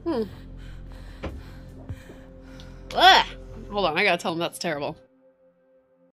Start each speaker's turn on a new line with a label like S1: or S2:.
S1: Ugh. Hold on, I gotta tell him that's terrible.